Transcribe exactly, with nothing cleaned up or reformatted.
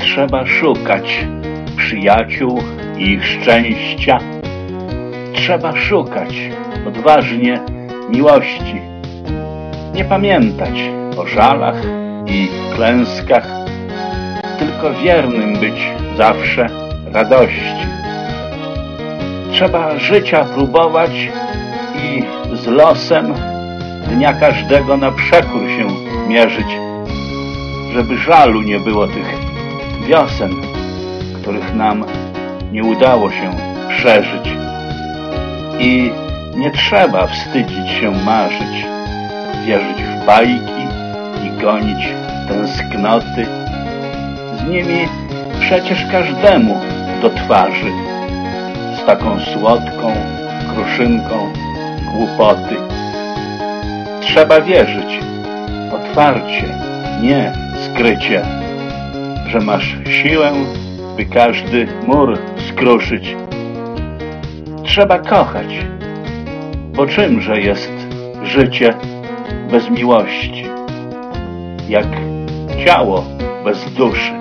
Trzeba szukać przyjaciół i ich szczęścia. Trzeba szukać odważnie miłości. Nie pamiętać o żalach i klęskach, tylko wiernym być zawsze radości. Trzeba życia próbować i z losem dnia każdego na przekór się mierzyć, żeby żalu nie było tych wiosen, których nam nie udało się przeżyć. I nie trzeba wstydzić się marzyć, wierzyć w bajki i gonić tęsknoty. Z nimi przecież każdemu do twarzy, z taką słodką kruszynką głupoty. Trzeba wierzyć otwarcie, nie skrycie, że masz siłę, by każdy mur skruszyć. Trzeba kochać, bo czymże jest życie bez miłości, jak ciało bez duszy.